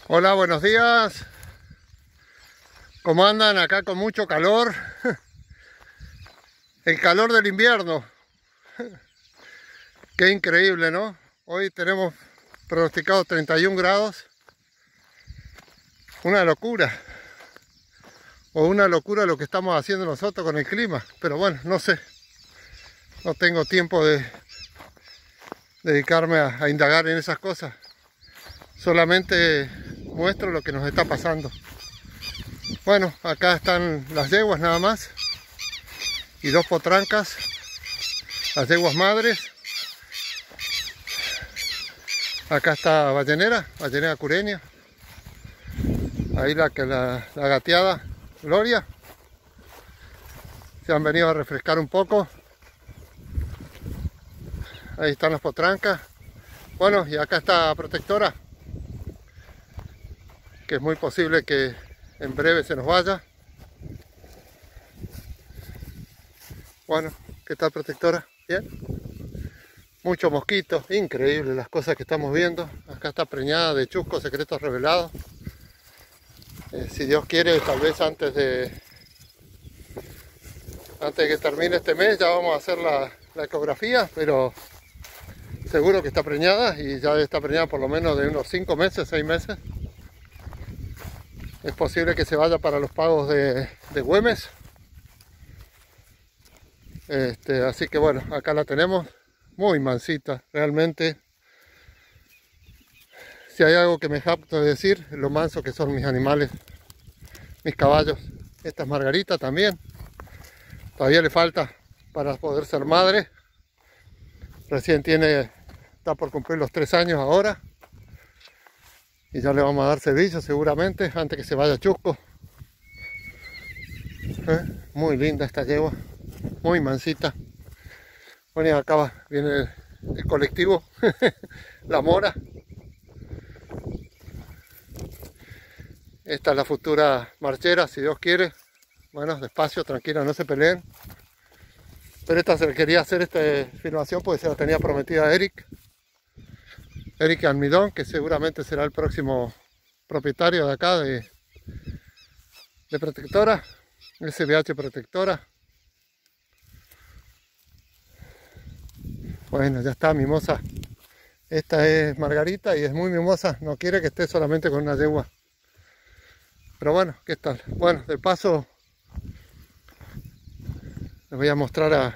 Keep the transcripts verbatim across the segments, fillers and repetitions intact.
Hola, buenos días. ¿Cómo andan? Acá con mucho calor. El calor del invierno. Qué increíble, ¿no? Hoy tenemos pronosticado treinta y un grados. Una locura. O una locura lo que estamos haciendo nosotros con el clima. Pero bueno, no sé. No tengo tiempo de dedicarme a, a indagar en esas cosas. Solamente muestro lo que nos está pasando. Bueno, acá están las yeguas nada más. Y dos potrancas. Las yeguas madres. Acá está ballenera, ballenera cureña. Ahí la que la, la gateada Gloria. Se han venido a refrescar un poco. Ahí están las potrancas. Bueno, y acá está Protectora, que es muy posible que en breve se nos vaya. Bueno, ¿qué tal, Protectora? ¿Bien? Muchos mosquitos, increíble las cosas que estamos viendo. Acá está preñada de chuscos secretos revelados. Eh, si Dios quiere, tal vez antes de antes de que termine este mes ya vamos a hacer la, la ecografía, pero seguro que está preñada y ya está preñada por lo menos de unos cinco meses, seis meses. Es posible que se vaya para los pagos de, de Güemes. Este, así que bueno, acá la tenemos. Muy mansita, realmente. Si hay algo que me jacto de decir, lo manso que son mis animales, mis caballos. Esta es Margarita también. Todavía le falta para poder ser madre. Recién tiene, está por cumplir los tres años ahora. Y ya le vamos a dar servicio seguramente antes que se vaya Chusco. ¿Eh? Muy linda esta yegua, muy mansita. Bueno, y acá viene el, el colectivo, la mora. Esta es la futura marchera, si Dios quiere. Bueno, despacio, tranquila, no se peleen. Pero esta se le quería hacer esta filmación porque se la tenía prometida a Eric. Eric Almidón, que seguramente será el próximo propietario de acá de, de Protectora, S B H Protectora. Bueno, ya está, mimosa. Esta es Margarita y es muy mimosa, no quiere que esté solamente con una yegua. Pero bueno, ¿qué tal? Bueno, de paso les voy a mostrar a...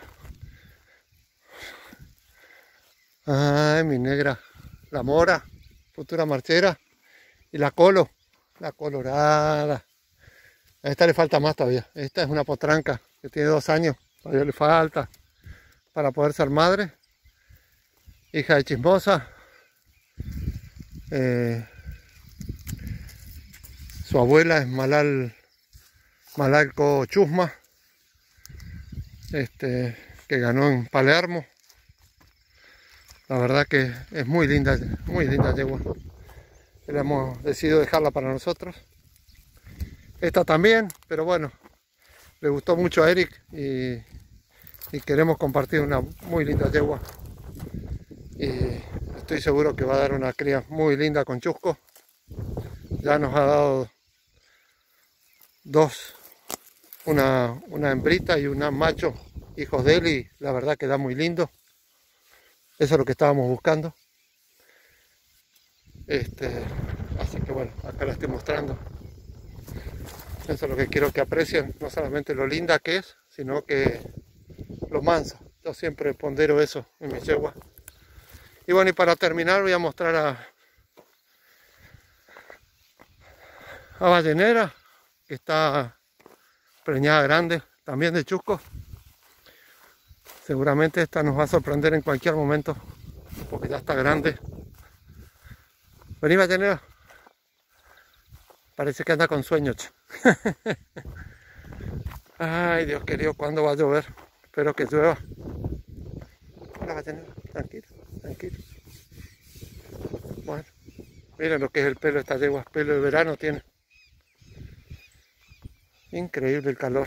Ay, mi negra, la mora, futura marchera, y la colo, la colorada. A esta le falta más todavía. Esta es una potranca que tiene dos años, todavía le falta para poder ser madre. Hija de Chismosa. Eh, su abuela es Malal, Malalco Chusma, este, que ganó en Palermo. La verdad que es muy linda, muy linda yegua. Le hemos decidido dejarla para nosotros. Esta también, pero bueno, le gustó mucho a Eric y, y queremos compartir una muy linda yegua. Y estoy seguro que va a dar una cría muy linda con Chusco. Ya nos ha dado dos, una, una hembrita y una macho, hijos de él, y la verdad que da muy lindo. Eso es lo que estábamos buscando. Este, así que bueno, acá la estoy mostrando. Eso es lo que quiero que aprecien, no solamente lo linda que es, sino que lo mansa. Yo siempre pondero eso en mis yeguas. Y bueno, y para terminar voy a mostrar a, a ballenera, que está preñada grande, también de Chusco. Seguramente esta nos va a sorprender en cualquier momento, porque ya está grande. Vení, ballenera. Parece que anda con sueño. Ay, Dios querido, ¿cuándo va a llover? Espero que llueva. Hola, ballenera, tranquilo, tranquilo. Bueno, miren lo que es el pelo de esta yegua, pelo de verano tiene. Increíble el calor.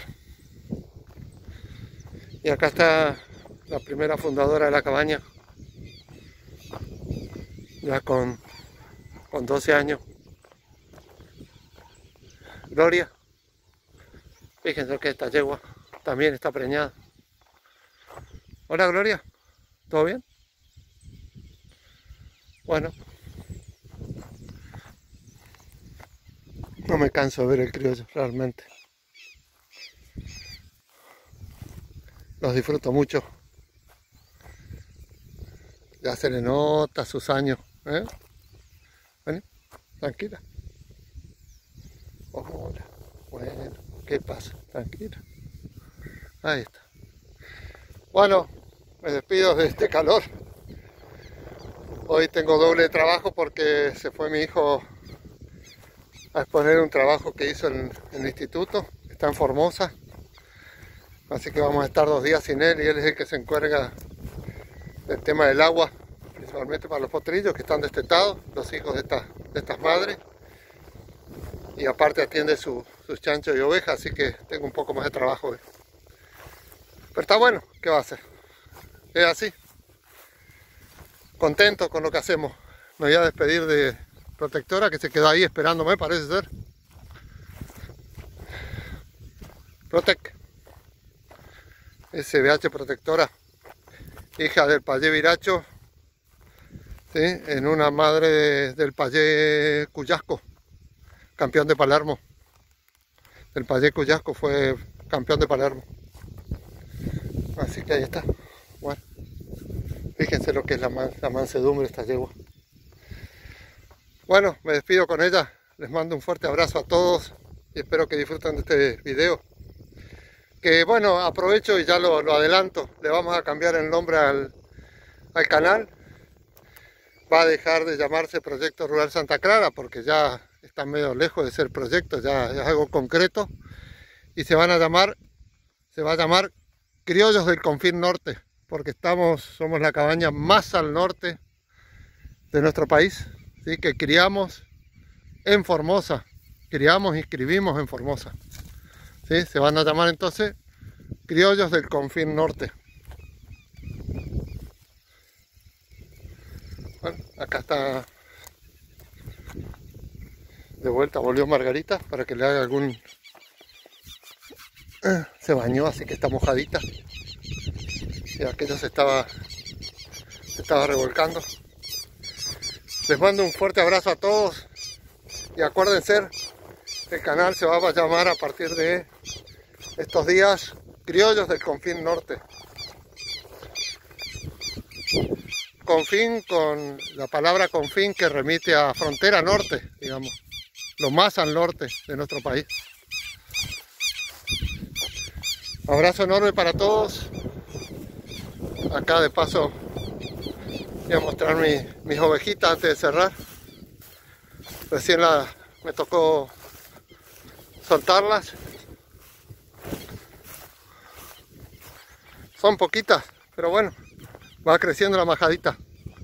Y acá está la primera fundadora de la cabaña, ya con, con doce años. Gloria. Fíjense que esta yegua también está preñada. Hola Gloria, ¿todo bien? Bueno, no me canso de ver el criollo realmente. Los disfruto mucho. Ya se le nota sus años, ¿eh? Bueno, tranquila. Hola, bueno, ¿qué pasa? Tranquila. Ahí está. Bueno, me despido de este calor. Hoy tengo doble trabajo porque se fue mi hijo a exponer un trabajo que hizo en, en el instituto. Está en Formosa. Así que vamos a estar dos días sin él y él es el que se encarga del tema del agua, principalmente para los potrillos que están destetados, los hijos de, esta, de estas madres. Y aparte atiende su, sus chanchos y ovejas, así que tengo un poco más de trabajo hoy. Pero está bueno, ¿qué va a hacer? Es así. Contento con lo que hacemos. Me voy a despedir de Protectora, que se quedó ahí esperándome, parece ser. Protec. S B H Protectora, hija del Payé Viracho, ¿sí? En una madre de, del Payé Cuyasco, campeón de Palermo. El Payé Cuyasco fue campeón de Palermo. Así que ahí está. Bueno, fíjense lo que es la, man, la mansedumbre de esta yegua. Bueno, me despido con ella. Les mando un fuerte abrazo a todos y espero que disfruten de este video. Que bueno, aprovecho y ya lo, lo adelanto. Le vamos a cambiar el nombre al, al canal. Va a dejar de llamarse Proyecto Rural Santa Clara porque ya está medio lejos de ser proyecto, ya es algo concreto. Y se van a llamar, se va a llamar Criollos del Confín Norte, porque estamos, somos la cabaña más al norte de nuestro país, ¿sí? Que criamos en Formosa, criamos y inscribimos en Formosa, ¿sí? Se van a llamar entonces Criollos del Confín Norte. Bueno, acá está de vuelta, volvió Margarita para que le haga algún... Se bañó, así que está mojadita. Y aquello se estaba, se estaba revolcando. Les mando un fuerte abrazo a todos. Y acuérdense, el canal se va a llamar a partir de estos días Criollos del Confín Norte. Confín con la palabra confín que remite a frontera norte, digamos. Lo más al norte de nuestro país. Abrazo enorme para todos. Acá de paso voy a mostrar mi, mis ovejitas antes de cerrar. Recién la, me tocó soltarlas. Son poquitas, pero bueno, va creciendo la majadita.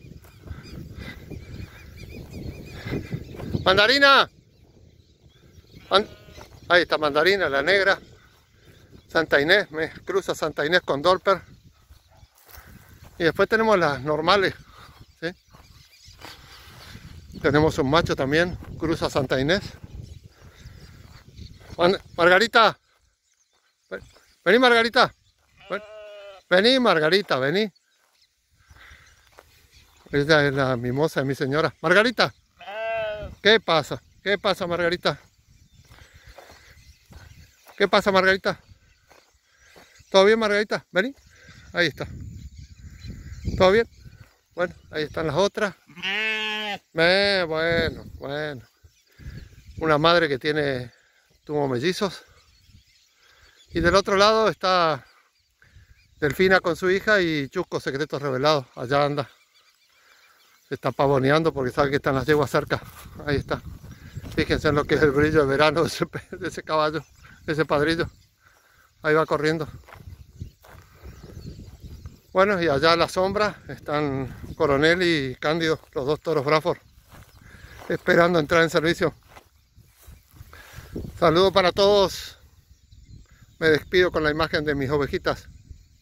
¡Mandarina! Ahí está Mandarina, la negra. Santa Inés, me cruza Santa Inés con Dolper. Y después tenemos las normales, ¿sí? Tenemos un macho también, cruza Santa Inés. Margarita, vení Margarita, vení Margarita, vení. Esta es la mimosa de mi señora. Margarita, ¿qué pasa? ¿Qué pasa Margarita? ¿Qué pasa Margarita? ¿Todo bien Margarita? Vení, ahí está. ¿Todo bien? Bueno, ahí están las otras. Eh, bueno, bueno. Una madre que tiene, tuvo mellizos. Y del otro lado está Delfina con su hija y Chusco Secretos Revelados. Allá anda. Se está pavoneando porque sabe que están las yeguas cerca. Ahí está. Fíjense en lo que es el brillo de verano de ese, de ese caballo, de ese padrillo. Ahí va corriendo. Bueno, y allá a la sombra están Coronel y Cándido, los dos toros Braford, esperando entrar en servicio. Saludos para todos. Me despido con la imagen de mis ovejitas.